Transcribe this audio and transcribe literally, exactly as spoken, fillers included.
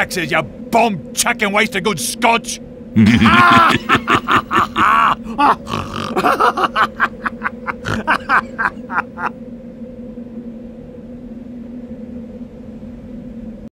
Texas, you bum chicken waste of good scotch.